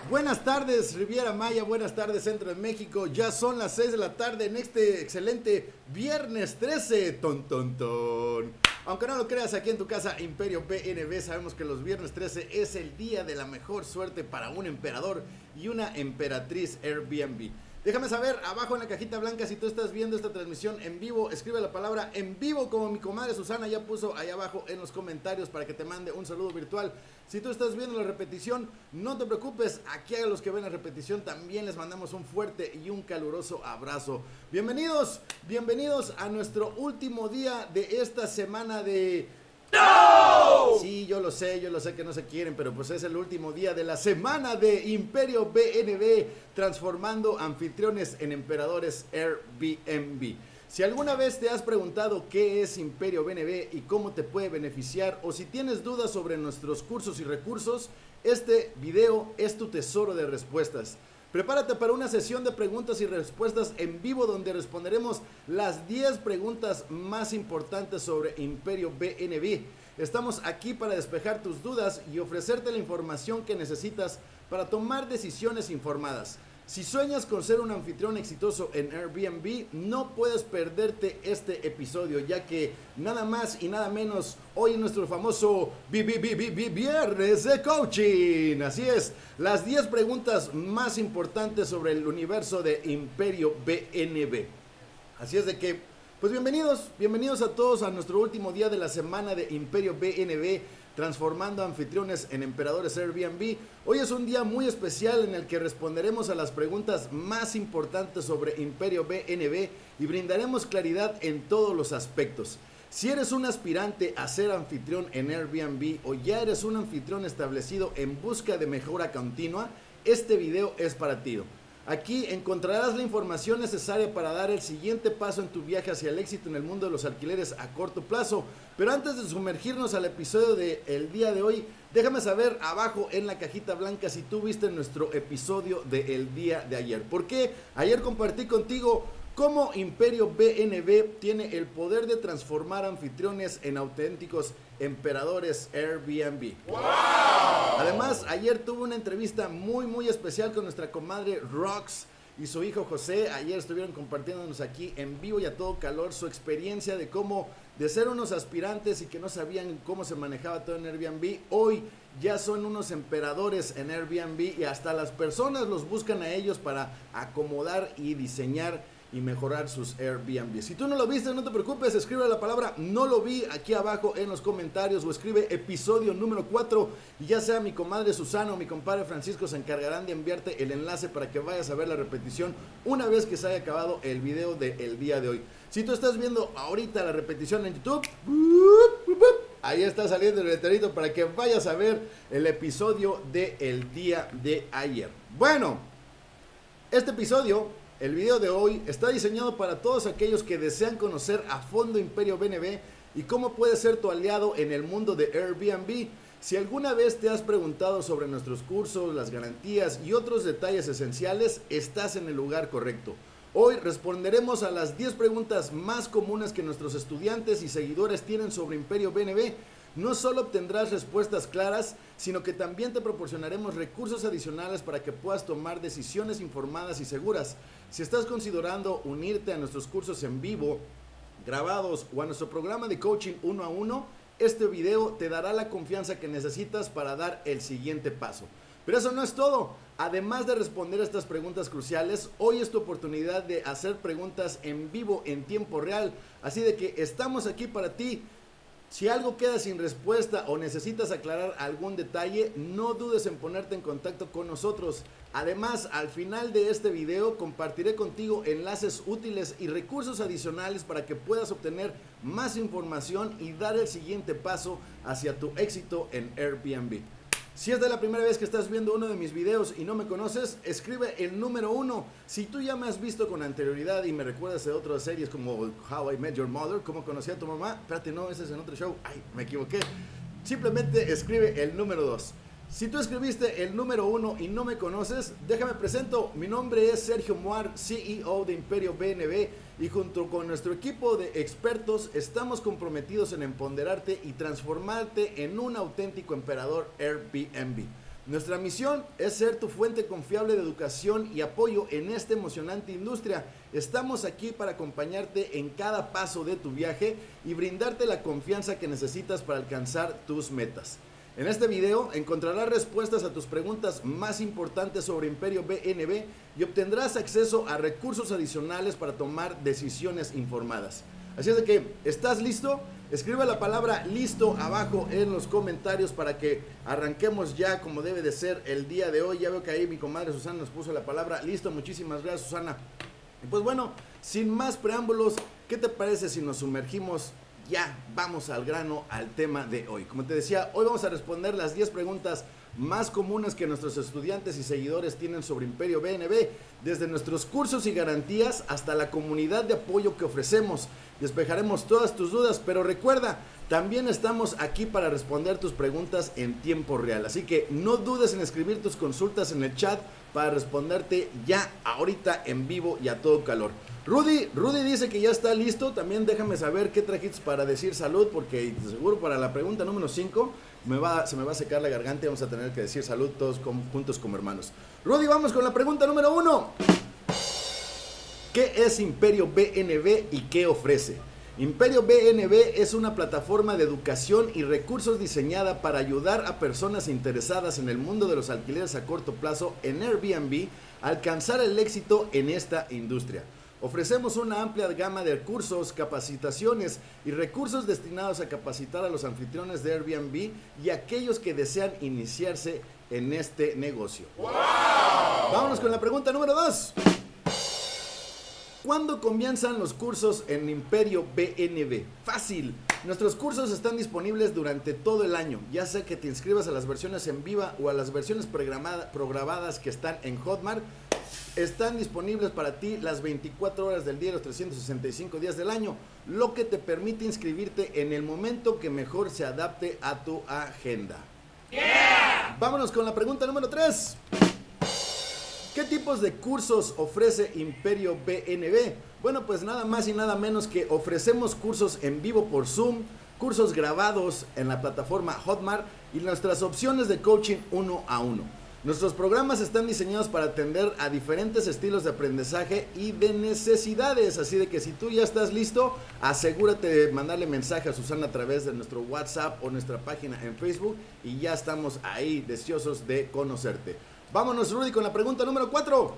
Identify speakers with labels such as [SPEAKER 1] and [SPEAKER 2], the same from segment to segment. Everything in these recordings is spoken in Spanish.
[SPEAKER 1] Buenas tardes Riviera Maya, buenas tardes Centro de México. Ya son las 6 de la tarde en este excelente viernes 13. Ton, ton, ton. Aunque no lo creas, aquí en tu casa Imperio BNB sabemos que los viernes 13 es el día de la mejor suerte para un emperador y una emperatriz Airbnb. Déjame saber abajo en la cajita blanca si tú estás viendo esta transmisión en vivo. Escribe la palabra en vivo como mi comadre Susana ya puso ahí abajo en los comentarios para que te mande un saludo virtual. Si tú estás viendo la repetición, no te preocupes, aquí a los que ven la repetición también les mandamos un fuerte y un caluroso abrazo. Bienvenidos a nuestro último día de esta semana de... ¡No! Sí, yo lo sé que no se quieren, pero pues es el último día de la semana de Imperio BNB, transformando anfitriones en emperadores Airbnb. Si alguna vez te has preguntado qué es Imperio BNB y cómo te puede beneficiar, o si tienes dudas sobre nuestros cursos y recursos, este video es tu tesoro de respuestas. Prepárate para una sesión de preguntas y respuestas en vivo donde responderemos las 10 preguntas más importantes sobre Imperio BNB. Estamos aquí para despejar tus dudas y ofrecerte la información que necesitas para tomar decisiones informadas. Si sueñas con ser un anfitrión exitoso en Airbnb, no puedes perderte este episodio, ya que nada más y nada menos, hoy es nuestro famoso Viernes de Coaching. Así es, las 10 preguntas más importantes sobre el universo de Imperio BNB. Así es de que, pues bienvenidos a todos a nuestro último día de la semana de Imperio BNB, transformando anfitriones en emperadores Airbnb. Hoy es un día muy especial en el que responderemos a las preguntas más importantes sobre Imperio BNB y brindaremos claridad en todos los aspectos. Si eres un aspirante a ser anfitrión en Airbnb o ya eres un anfitrión establecido en busca de mejora continua, este video es para ti. Aquí encontrarás la información necesaria para dar el siguiente paso en tu viaje hacia el éxito en el mundo de los alquileres a corto plazo. Pero antes de sumergirnos al episodio del día de hoy, déjame saber abajo en la cajita blanca si tú viste nuestro episodio del día de ayer. Porque ayer compartí contigo cómo Imperio BNB tiene el poder de transformar anfitriones en auténticos emperadores Airbnb. ¡Wow! Además, ayer tuve una entrevista muy especial con nuestra comadre Rox y su hijo José. Ayer estuvieron compartiéndonos aquí en vivo y a todo calor su experiencia de cómo, de ser unos aspirantes y que no sabían cómo se manejaba todo en Airbnb, hoy ya son unos emperadores en Airbnb y hasta las personas los buscan a ellos para acomodar y diseñar y mejorar sus Airbnb. Si tú no lo viste, no te preocupes, escribe la palabra no lo vi aquí abajo en los comentarios o escribe episodio número 4 y ya sea mi comadre Susana o mi compadre Francisco se encargarán de enviarte el enlace para que vayas a ver la repetición una vez que se haya acabado el video del día de hoy. Si tú estás viendo ahorita la repetición en YouTube, ahí está saliendo el letrerito para que vayas a ver el episodio del día de ayer. Bueno, este episodio, el video de hoy, está diseñado para todos aquellos que desean conocer a fondo Imperio BNB y cómo puede ser tu aliado en el mundo de Airbnb. Si alguna vez te has preguntado sobre nuestros cursos, las garantías y otros detalles esenciales, estás en el lugar correcto. Hoy responderemos a las 10 preguntas más comunes que nuestros estudiantes y seguidores tienen sobre Imperio BNB. No solo obtendrás respuestas claras, sino que también te proporcionaremos recursos adicionales para que puedas tomar decisiones informadas y seguras. Si estás considerando unirte a nuestros cursos en vivo, grabados o a nuestro programa de coaching 1 a 1, este video te dará la confianza que necesitas para dar el siguiente paso. Pero eso no es todo. Además de responder a estas preguntas cruciales, hoy es tu oportunidad de hacer preguntas en vivo en tiempo real. Así de que estamos aquí para ti. Si algo queda sin respuesta o necesitas aclarar algún detalle, no dudes en ponerte en contacto con nosotros. Además, al final de este video compartiré contigo enlaces útiles y recursos adicionales para que puedas obtener más información y dar el siguiente paso hacia tu éxito en Airbnb. Si es de la primera vez que estás viendo uno de mis videos y no me conoces, escribe el número 1. Si tú ya me has visto con anterioridad y me recuerdas de otras series como How I Met Your Mother, cómo conocí a tu mamá, espérate, no, ese es en otro show, ay, me equivoqué. Simplemente escribe el número 2. Si tú escribiste el número 1 y no me conoces, déjame presento. Mi nombre es Sergio Moar, CEO de Imperio BNB, y junto con nuestro equipo de expertos estamos comprometidos en empoderarte y transformarte en un auténtico emperador Airbnb. Nuestra misión es ser tu fuente confiable de educación y apoyo en esta emocionante industria. Estamos aquí para acompañarte en cada paso de tu viaje y brindarte la confianza que necesitas para alcanzar tus metas. En este video encontrarás respuestas a tus preguntas más importantes sobre Imperio BNB y obtendrás acceso a recursos adicionales para tomar decisiones informadas. Así es de que, ¿estás listo? Escribe la palabra listo abajo en los comentarios para que arranquemos ya como debe de ser el día de hoy. Ya veo que ahí mi comadre Susana nos puso la palabra listo. Muchísimas gracias, Susana. Y pues bueno, sin más preámbulos, ¿qué te parece si nos sumergimos? Ya vamos al grano, al tema de hoy. Como te decía, hoy vamos a responder las 10 preguntas más comunes que nuestros estudiantes y seguidores tienen sobre Imperio BNB, desde nuestros cursos y garantías hasta la comunidad de apoyo que ofrecemos. Despejaremos todas tus dudas, pero recuerda, también estamos aquí para responder tus preguntas en tiempo real. Así que no dudes en escribir tus consultas en el chat para responderte ya ahorita en vivo y a todo calor. Rudy dice que ya está listo. También déjame saber qué trajiste para decir salud, porque seguro para la pregunta número 5 se me va a secar la garganta y vamos a tener que decir salud todos juntos como hermanos. Rudy, vamos con la pregunta número 1. ¿Qué es Imperio BNB y qué ofrece? Imperio BNB es una plataforma de educación y recursos diseñada para ayudar a personas interesadas en el mundo de los alquileres a corto plazo en Airbnb a alcanzar el éxito en esta industria. Ofrecemos una amplia gama de cursos, capacitaciones y recursos destinados a capacitar a los anfitriones de Airbnb y a aquellos que desean iniciarse en este negocio. ¡Wow! Vámonos con la pregunta número 2. ¿Cuándo comienzan los cursos en Imperio BNB? Fácil. Nuestros cursos están disponibles durante todo el año, ya sea que te inscribas a las versiones en viva o a las versiones programadas que están en Hotmart. Están disponibles para ti las 24 horas del día, los 365 días del año, lo que te permite inscribirte en el momento que mejor se adapte a tu agenda. Yeah. Vámonos con la pregunta número 3. ¿Qué tipos de cursos ofrece Imperio BNB? Bueno, pues nada más y nada menos que ofrecemos cursos en vivo por Zoom, cursos grabados en la plataforma Hotmart y nuestras opciones de coaching 1 a 1. Nuestros programas están diseñados para atender a diferentes estilos de aprendizaje y de necesidades, así de que si tú ya estás listo, asegúrate de mandarle mensaje a Susana a través de nuestro WhatsApp o nuestra página en Facebook y ya estamos ahí deseosos de conocerte. Vámonos, Rudy, con la pregunta número 4.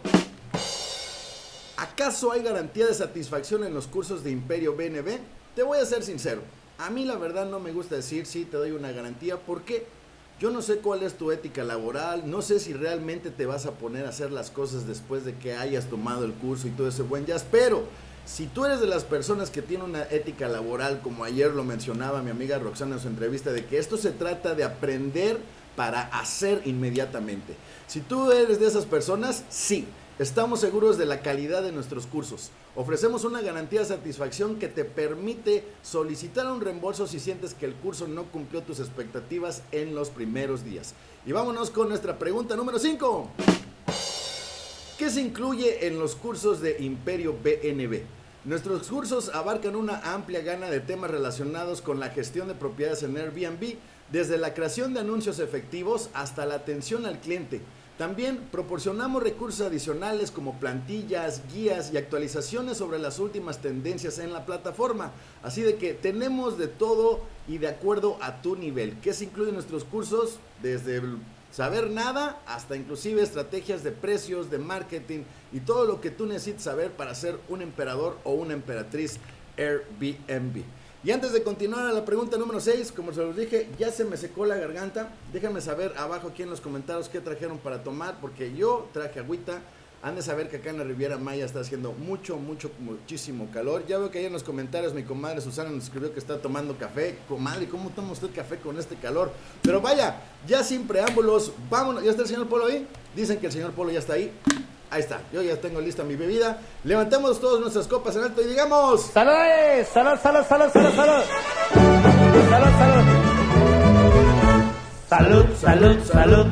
[SPEAKER 1] ¿Acaso hay garantía de satisfacción en los cursos de Imperio BNB? Te voy a ser sincero, a mí la verdad no me gusta decir sí, te doy una garantía, porque yo no sé cuál es tu ética laboral, no sé si realmente te vas a poner a hacer las cosas después de que hayas tomado el curso y todo ese buen jazz, pero si tú eres de las personas que tienen una ética laboral, como ayer lo mencionaba mi amiga Roxana en su entrevista, de que esto se trata de aprender para hacer inmediatamente. Si tú eres de esas personas, sí, estamos seguros de la calidad de nuestros cursos. Ofrecemos una garantía de satisfacción que te permite solicitar un reembolso si sientes que el curso no cumplió tus expectativas en los primeros días. Y vámonos con nuestra pregunta número 5. ¿Qué se incluye en los cursos de Imperio BNB? Nuestros cursos abarcan una amplia gama de temas relacionados con la gestión de propiedades en Airbnb, desde la creación de anuncios efectivos hasta la atención al cliente. También proporcionamos recursos adicionales como plantillas, guías y actualizaciones sobre las últimas tendencias en la plataforma. Así de que tenemos de todo y de acuerdo a tu nivel. ¿Qué se incluye en nuestros cursos? Desde saber nada hasta inclusive estrategias de precios, de marketing y todo lo que tú necesites saber para ser un emperador o una emperatriz Airbnb. Y antes de continuar a la pregunta número 6, como se los dije, ya se me secó la garganta. Déjenme saber abajo aquí en los comentarios qué trajeron para tomar, porque yo traje agüita. Han de saber que acá en la Riviera Maya está haciendo muchísimo calor. Ya veo que ahí en los comentarios mi comadre Susana nos escribió que está tomando café. Comadre, ¿cómo toma usted café con este calor? Pero vaya, ya sin preámbulos, vámonos. ¿Ya está el señor Polo ahí? Dicen que el señor Polo ya está ahí. Ahí está, yo ya tengo lista mi bebida. Levantemos todas nuestras copas en alto y digamos:
[SPEAKER 2] ¡Saludes! ¡Salud, salud, salud, salud, salud! ¡Salud, salud! ¡Salud, salud, salud!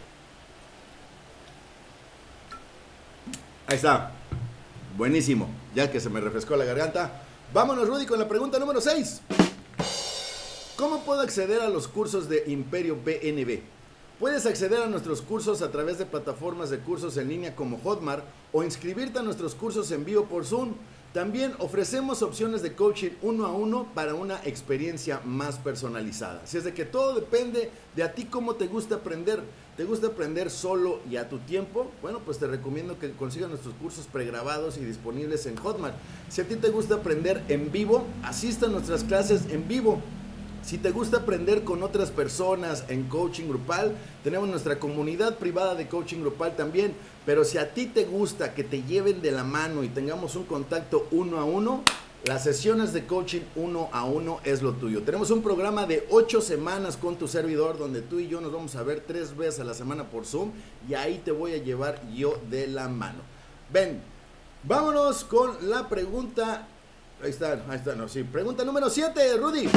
[SPEAKER 1] Ahí está, buenísimo, ya que se me refrescó la garganta. Vámonos, Rudy, con la pregunta número 6. ¿Cómo puedo acceder a los cursos de Imperio BNB? Puedes acceder a nuestros cursos a través de plataformas de cursos en línea como Hotmart o inscribirte a nuestros cursos en vivo por Zoom. También ofrecemos opciones de coaching 1 a 1 para una experiencia más personalizada. Así es de que todo depende de a ti cómo te gusta aprender. ¿Te gusta aprender solo y a tu tiempo? Bueno, pues te recomiendo que consigas nuestros cursos pregrabados y disponibles en Hotmart. Si a ti te gusta aprender en vivo, asista a nuestras clases en vivo. Si te gusta aprender con otras personas en coaching grupal, tenemos nuestra comunidad privada de coaching grupal también. Pero si a ti te gusta que te lleven de la mano y tengamos un contacto 1 a 1, las sesiones de coaching 1 a 1 es lo tuyo. Tenemos un programa de 8 semanas con tu servidor donde tú y yo nos vamos a ver 3 veces a la semana por Zoom y ahí te voy a llevar yo de la mano. Ven, vámonos con la pregunta. Ahí está, no, sí. Pregunta número 7, Rudy.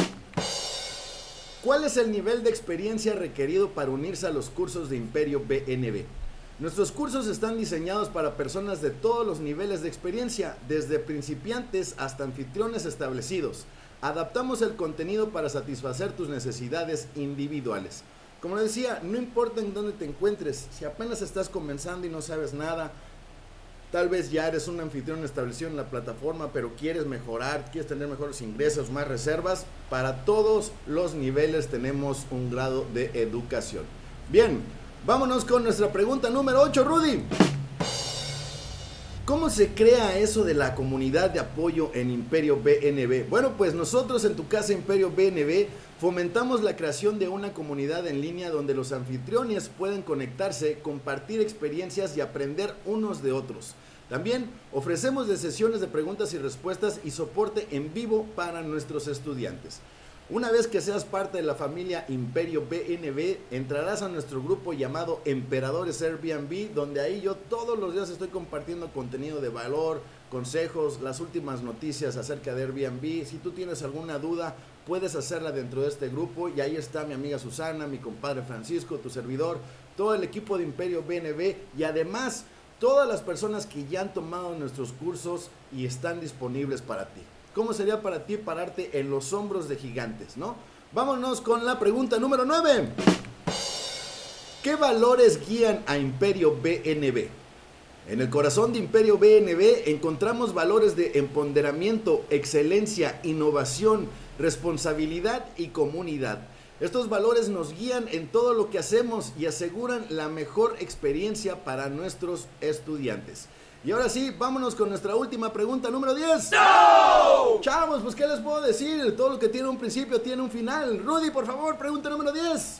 [SPEAKER 1] ¿Cuál es el nivel de experiencia requerido para unirse a los cursos de Imperio BNB? Nuestros cursos están diseñados para personas de todos los niveles de experiencia, desde principiantes hasta anfitriones establecidos. Adaptamos el contenido para satisfacer tus necesidades individuales. Como decía, no importa en dónde te encuentres, si apenas estás comenzando y no sabes nada, tal vez ya eres un anfitrión establecido en la plataforma, pero quieres mejorar, quieres tener mejores ingresos, más reservas. Para todos los niveles tenemos un grado de educación. Bien, vámonos con nuestra pregunta número 8, Rudy. ¿Cómo se crea eso de la comunidad de apoyo en Imperio BNB? Bueno, pues nosotros en tu casa Imperio BNB fomentamos la creación de una comunidad en línea donde los anfitriones pueden conectarse, compartir experiencias y aprender unos de otros. También ofrecemos de sesiones de preguntas y respuestas y soporte en vivo para nuestros estudiantes. Una vez que seas parte de la familia Imperio BNB, entrarás a nuestro grupo llamado Emperadores Airbnb, donde ahí yo todos los días estoy compartiendo contenido de valor, consejos, las últimas noticias acerca de Airbnb. Si tú tienes alguna duda, puedes hacerla dentro de este grupo y ahí está mi amiga Susana, mi compadre Francisco, tu servidor, todo el equipo de Imperio BNB y además todas las personas que ya han tomado nuestros cursos y están disponibles para ti. ¿Cómo sería para ti pararte en los hombros de gigantes, no? Vámonos con la pregunta número 9. ¿Qué valores guían a Imperio BNB? En el corazón de Imperio BNB encontramos valores de empoderamiento, excelencia, innovación, responsabilidad y comunidad. Estos valores nos guían en todo lo que hacemos y aseguran la mejor experiencia para nuestros estudiantes. Y ahora sí, vámonos con nuestra última pregunta, número 10. ¡No! Chavos, pues ¿qué les puedo decir? Todo lo que tiene un principio tiene un final. Rudy, por favor, pregunta número 10.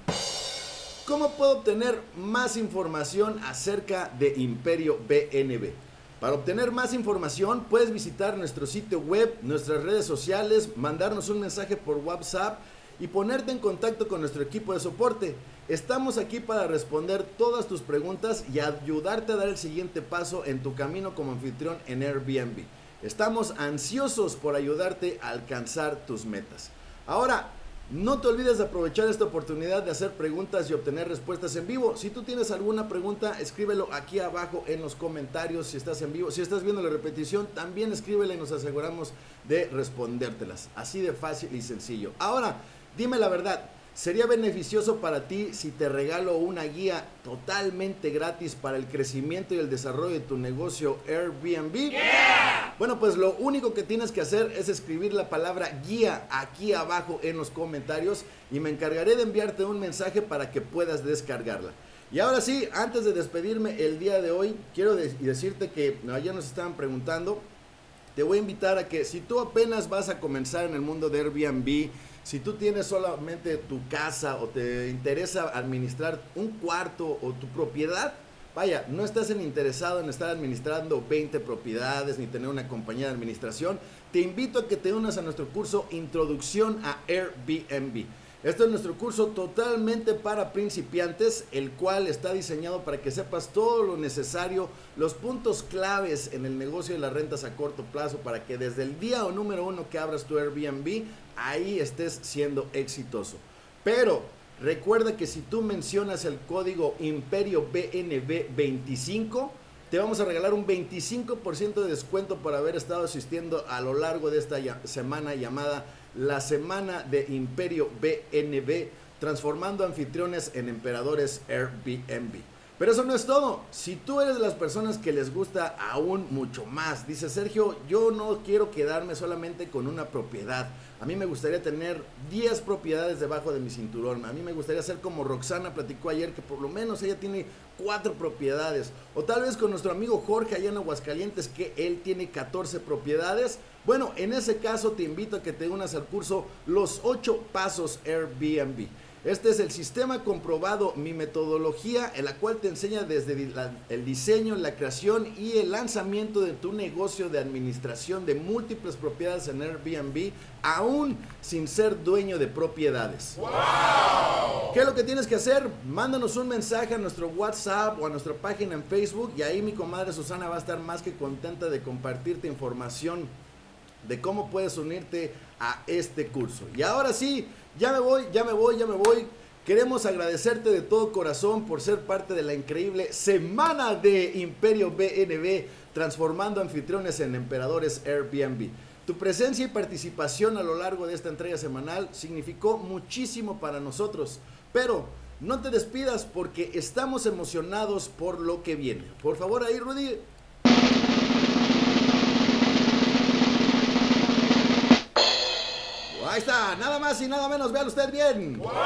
[SPEAKER 1] ¿Cómo puedo obtener más información acerca de Imperio BNB? Para obtener más información, puedes visitar nuestro sitio web, nuestras redes sociales, mandarnos un mensaje por WhatsApp y ponerte en contacto con nuestro equipo de soporte. Estamos aquí para responder todas tus preguntas y ayudarte a dar el siguiente paso en tu camino como anfitrión en Airbnb. Estamos ansiosos por ayudarte a alcanzar tus metas. Ahora, no te olvides de aprovechar esta oportunidad de hacer preguntas y obtener respuestas en vivo. Si tú tienes alguna pregunta, escríbelo aquí abajo en los comentarios si estás en vivo. Si estás viendo la repetición, también escríbela y nos aseguramos de respondértelas. Así de fácil y sencillo. Ahora, dime la verdad, ¿sería beneficioso para ti si te regalo una guía totalmente gratis para el crecimiento y el desarrollo de tu negocio Airbnb? ¡Yeah! Bueno, pues lo único que tienes que hacer es escribir la palabra guía aquí abajo en los comentarios y me encargaré de enviarte un mensaje para que puedas descargarla. Y ahora sí, antes de despedirme el día de hoy, quiero decirte que ayer nos estaban preguntando, te voy a invitar a que si tú apenas vas a comenzar en el mundo de Airbnb, si tú tienes solamente tu casa o te interesa administrar un cuarto o tu propiedad, vaya, no estás interesado en estar administrando 20 propiedades ni tener una compañía de administración, te invito a que te unas a nuestro curso Introducción a Airbnb. Este es nuestro curso totalmente para principiantes, el cual está diseñado para que sepas todo lo necesario, los puntos claves en el negocio de las rentas a corto plazo, para que desde el día número 1 que abras tu Airbnb, ahí estés siendo exitoso. Pero recuerda que si tú mencionas el código Imperio BNB 25, te vamos a regalar un 25% de descuento por haber estado asistiendo a lo largo de esta semana llamada la Semana de Imperio BNB, transformando anfitriones en emperadores Airbnb. Pero eso no es todo. Si tú eres de las personas que les gusta aún mucho más, dice Sergio, yo no quiero quedarme solamente con una propiedad. A mí me gustaría tener 10 propiedades debajo de mi cinturón. A mí me gustaría ser como Roxana platicó ayer, que por lo menos ella tiene 4 propiedades. O tal vez con nuestro amigo Jorge allá en Aguascalientes, que él tiene 14 propiedades. Bueno, en ese caso te invito a que te unas al curso Los 8 Pasos Airbnb. Este es el sistema comprobado, mi metodología, en la cual te enseña desde el diseño, la creación y el lanzamiento de tu negocio de administración de múltiples propiedades en Airbnb, aún sin ser dueño de propiedades. ¡Wow! ¿Qué es lo que tienes que hacer? Mándanos un mensaje a nuestro WhatsApp o a nuestra página en Facebook y ahí mi comadre Susana va a estar más que contenta de compartirte información de cómo puedes unirte a este curso. Y ahora sí, ya me voy. Queremos agradecerte de todo corazón por ser parte de la increíble semana de Imperio BNB, transformando anfitriones en emperadores Airbnb. Tu presencia y participación a lo largo de esta entrega semanal significó muchísimo para nosotros, pero no te despidas porque estamos emocionados por lo que viene. Por favor, ahí, Rudy. Ahí está, nada más y nada menos, véalo usted bien. ¡Wow!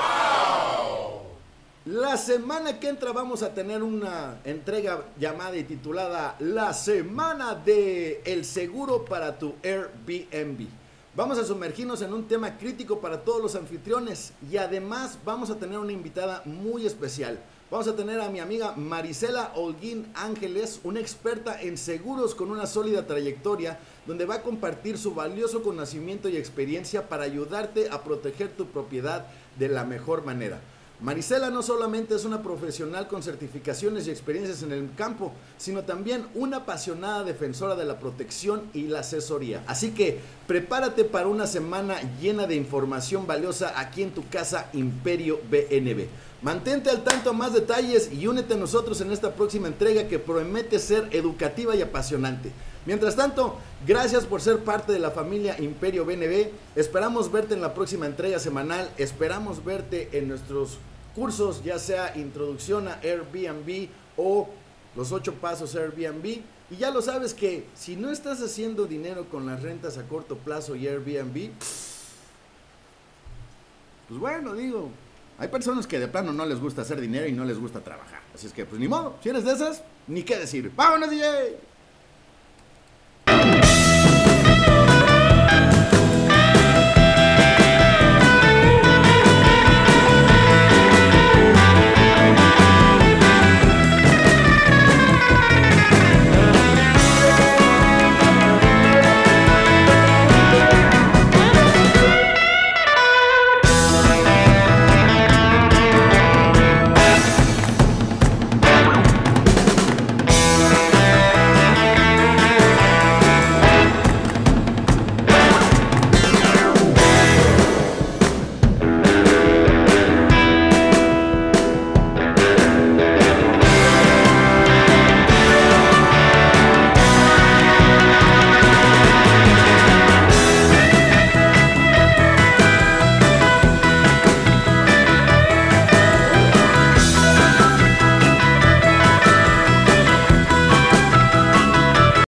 [SPEAKER 1] La semana que entra vamos a tener una entrega llamada y titulada La Semana de el Seguro para tu Airbnb. Vamos a sumergirnos en un tema crítico para todos los anfitriones y además vamos a tener una invitada muy especial. Vamos a tener a mi amiga Marisela Holguín Ángeles, una experta en seguros con una sólida trayectoria, donde va a compartir su valioso conocimiento y experiencia para ayudarte a proteger tu propiedad de la mejor manera. Marisela no solamente es una profesional con certificaciones y experiencias en el campo, sino también una apasionada defensora de la protección y la asesoría. Así que prepárate para una semana llena de información valiosa aquí en tu casa Imperio BNB. Mantente al tanto a más detalles y únete a nosotros en esta próxima entrega que promete ser educativa y apasionante. Mientras tanto, gracias por ser parte de la familia Imperio BNB. Esperamos verte en la próxima entrega semanal. Esperamos verte en nuestros cursos, ya sea Introducción a Airbnb o Los 8 Pasos Airbnb. Y ya lo sabes que si no estás haciendo dinero con las rentas a corto plazo y Airbnb, pues bueno, digo, hay personas que de plano no les gusta hacer dinero y no les gusta trabajar. Así es que, pues ni modo, si eres de esas, ni qué decir. ¡Vámonos, DJ!